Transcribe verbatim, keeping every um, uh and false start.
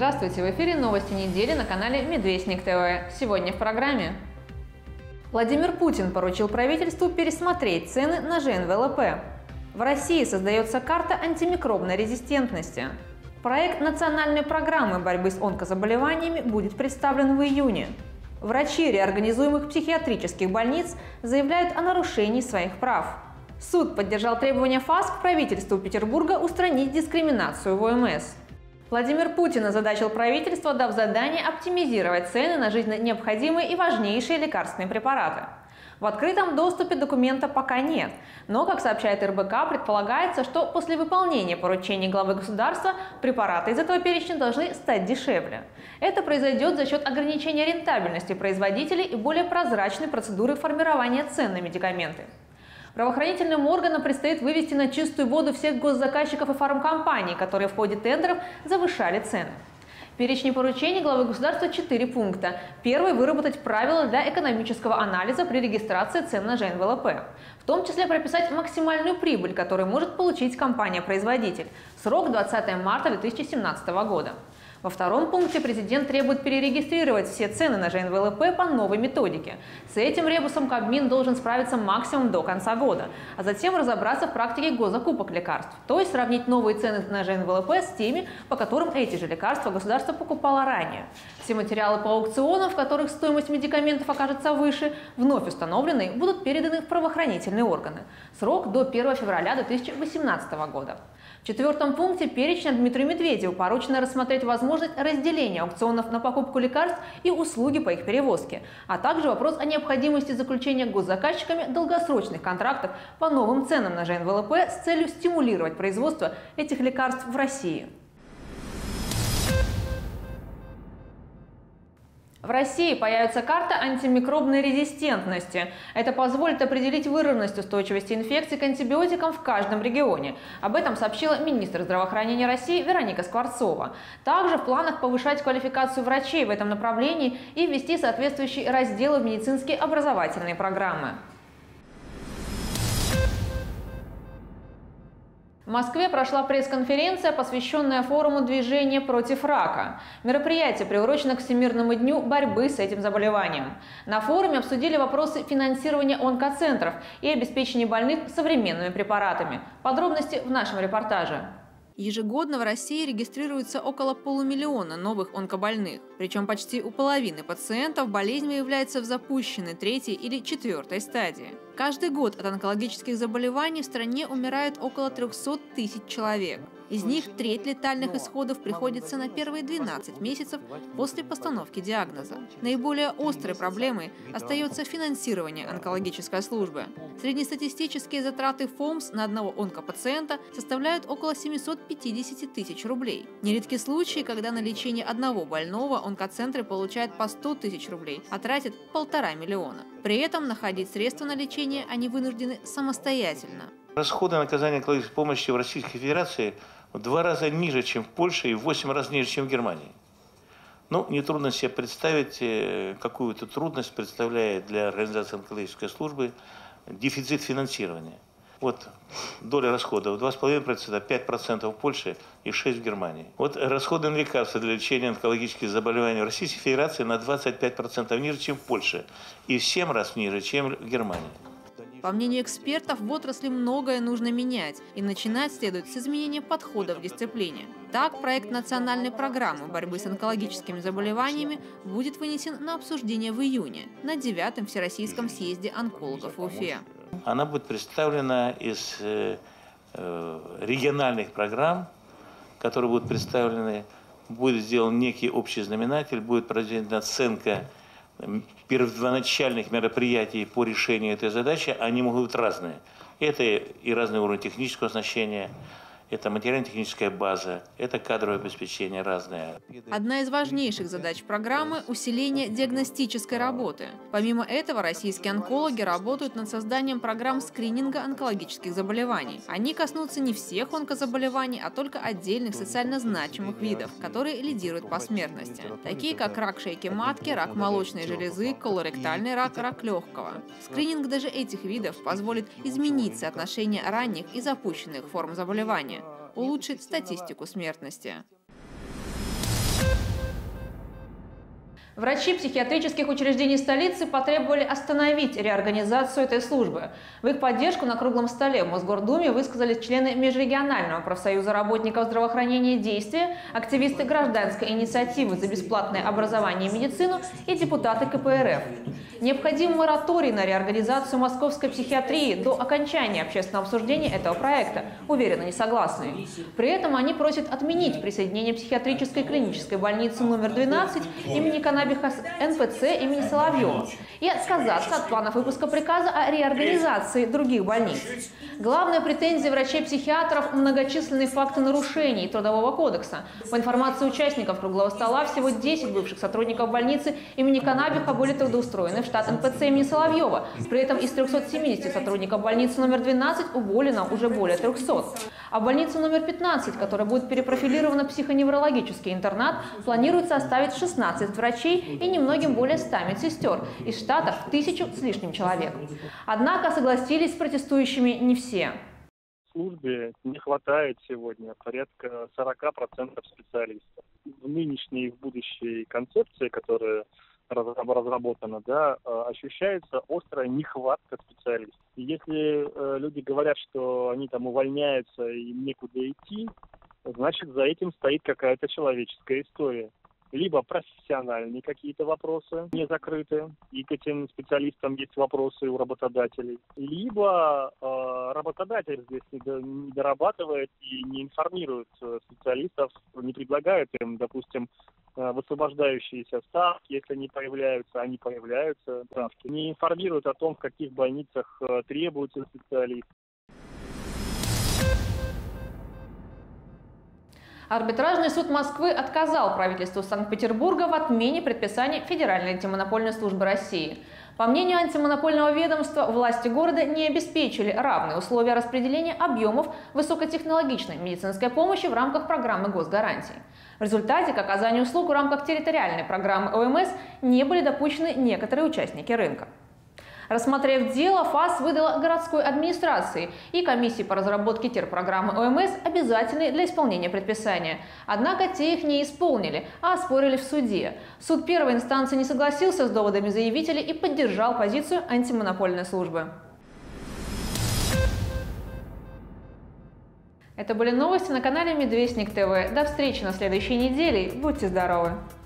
Здравствуйте! В эфире новости недели на канале Медвестник ТВ. Сегодня в программе. Владимир Путин поручил правительству пересмотреть цены на Жэ Эн Вэ Эл Пэ. В России создается карта антимикробной резистентности. Проект национальной программы борьбы с онкозаболеваниями будет представлен в июне. Врачи реорганизуемых психиатрических больниц заявляют о нарушении своих прав. Суд поддержал требования ФАС к правительству Петербурга устранить дискриминацию в О Эм Эс. Владимир Путин озадачил правительство, дав задание оптимизировать цены на жизненно необходимые и важнейшие лекарственные препараты. В открытом доступе документа пока нет, но, как сообщает Эр Бэ Ка, предполагается, что после выполнения поручений главы государства препараты из этого перечня должны стать дешевле. Это произойдет за счет ограничения рентабельности производителей и более прозрачной процедуры формирования цен на медикаменты. Правоохранительным органам предстоит вывести на чистую воду всех госзаказчиков и фармкомпаний, которые в ходе тендеров завышали цены. В перечне поручений главы государства четыре пункта. Первый – выработать правила для экономического анализа при регистрации цен на Жэ Эн Вэ Эл Пэ. В том числе прописать максимальную прибыль, которую может получить компания-производитель. Срок – двадцатое марта две тысячи семнадцатого года. Во втором пункте президент требует перерегистрировать все цены на Жэ Эн Вэ Эл Пэ по новой методике. С этим ребусом Кабмин должен справиться максимум до конца года, а затем разобраться в практике госзакупок лекарств, то есть сравнить новые цены на Жэ Эн Вэ Эл Пэ с теми, по которым эти же лекарства государство покупало ранее. Все материалы по аукционам, в которых стоимость медикаментов окажется выше, вновь установленные, будут переданы в правоохранительные органы. Срок до первого февраля две тысячи восемнадцатого года. В четвертом пункте перечня Дмитрию Медведеву поручено рассмотреть возможность разделения аукционов на покупку лекарств и услуги по их перевозке, а также вопрос о необходимости заключения госзаказчиками долгосрочных контрактов по новым ценам на Жэ Эн Вэ Эл Пэ с целью стимулировать производство этих лекарств в России. В России появится карта антимикробной резистентности. Это позволит определить выраженность устойчивости инфекций к антибиотикам в каждом регионе. Об этом сообщила министр здравоохранения России Вероника Скворцова. Также в планах повышать квалификацию врачей в этом направлении и ввести соответствующие разделы в медицинские образовательные программы. В Москве прошла пресс-конференция, посвященная форуму движения против рака. Мероприятие приурочено к Всемирному дню борьбы с этим заболеванием. На форуме обсудили вопросы финансирования онкоцентров и обеспечения больных современными препаратами. Подробности в нашем репортаже. Ежегодно в России регистрируется около полумиллиона новых онкобольных. Причем почти у половины пациентов болезнь выявляется в запущенной третьей или четвертой стадии. Каждый год от онкологических заболеваний в стране умирает около трёхсот тысяч человек. Из них треть летальных исходов приходится на первые двенадцать месяцев после постановки диагноза. Наиболее острой проблемой остается финансирование онкологической службы. Среднестатистические затраты ФОМС на одного онкопациента составляют около семисот пятидесяти тысяч рублей. Нередки случаи, когда на лечение одного больного онкоцентры получают по сто тысяч рублей, а тратят полтора миллиона. При этом находить средства на лечение они вынуждены самостоятельно. Расходы на оказание онкологической помощи в Российской Федерации в два раза ниже, чем в Польше, и в восемь раз ниже, чем в Германии. Ну, нетрудно себе представить, какую-то трудность представляет для организации онкологической службы дефицит финансирования. Вот доля расходов два с половиной процента, пять процентов в Польше и шесть процентов в Германии. Вот расходы на лекарства для лечения онкологических заболеваний в Российской Федерации на двадцать пять процентов ниже, чем в Польше, и в семь раз ниже, чем в Германии. По мнению экспертов, в отрасли многое нужно менять, и начинать следует с изменения подхода в дисциплине. Так, проект национальной программы борьбы с онкологическими заболеваниями будет вынесен на обсуждение в июне на девятом Всероссийском съезде онкологов в Уфе. Она будет представлена из э, э, региональных программ, которые будут представлены, будет сделан некий общий знаменатель, будет проведена оценка первоначальных мероприятий по решению этой задачи. Они могут быть разные. Это и разный уровень технического оснащения, это материально-техническая база, это кадровое обеспечение разное. Одна из важнейших задач программы – усиление диагностической работы. Помимо этого, российские онкологи работают над созданием программ скрининга онкологических заболеваний. Они коснутся не всех онкозаболеваний, а только отдельных социально значимых видов, которые лидируют по смертности, такие как рак шейки матки, рак молочной железы, колоректальный рак, рак легкого. Скрининг даже этих видов позволит изменить соотношение ранних и запущенных форм заболевания, улучшить статистику смертности. Врачи психиатрических учреждений столицы потребовали остановить реорганизацию этой службы. В их поддержку на круглом столе в Мосгордуме высказались члены Межрегионального профсоюза работников здравоохранения «Действия», активисты гражданской инициативы за бесплатное образование и медицину и депутаты ка пэ эр эф. Необходим мораторий на реорганизацию московской психиатрии до окончания общественного обсуждения этого проекта, уверенно не согласны. При этом они просят отменить присоединение психиатрической клинической больницы номер двенадцать имени Канабиха эн пэ цэ имени Соловьева и отказаться от планов выпуска приказа о реорганизации других больниц. Главная претензия врачей-психиатров – многочисленные факты нарушений Трудового кодекса. По информации участников круглого стола, всего десять бывших сотрудников больницы имени Канабиха были трудоустроены в штат эн пэ цэ имени Соловьева. При этом из трёхсот семидесяти сотрудников больницы номер двенадцать уволено уже более трёхсот. А в больницу номер пятнадцать, которая будет перепрофилирована в психоневрологический интернат, планируется оставить шестнадцать врачей и немногим более ста медсестер из штата в тысячу с лишним человек. Однако согласились с протестующими не все. В службе не хватает сегодня порядка сорока процентов специалистов. В нынешней и в будущей концепции, которая разработана, да, ощущается острая нехватка специалистов. И если э, люди говорят, что они там увольняются и некуда идти, значит, за этим стоит какая-то человеческая история. Либо профессиональные какие-то вопросы не закрыты, и к этим специалистам есть вопросы у работодателей. Либо э, работодатель здесь не дорабатывает и не информирует специалистов, не предлагает им, допустим, высвобождающиеся ставки, если они появляются, они появляются, ставки. Не информируют о том, в каких больницах требуются специалисты. Арбитражный суд Москвы отказал правительству Санкт-Петербурга в отмене предписаний Федеральной антимонопольной службы России. По мнению антимонопольного ведомства, власти города не обеспечили равные условия распределения объемов высокотехнологичной медицинской помощи в рамках программы госгарантий. В результате к оказанию услуг в рамках территориальной программы о эм эс не были допущены некоторые участники рынка. Рассмотрев дело, ФАС выдала городской администрации и комиссии по разработке терпрограммы о эм эс обязательные для исполнения предписания. Однако те их не исполнили, а оспорили в суде. Суд первой инстанции не согласился с доводами заявителей и поддержал позицию антимонопольной службы. Это были новости на канале Медвестник тэ вэ. До встречи на следующей неделе. Будьте здоровы!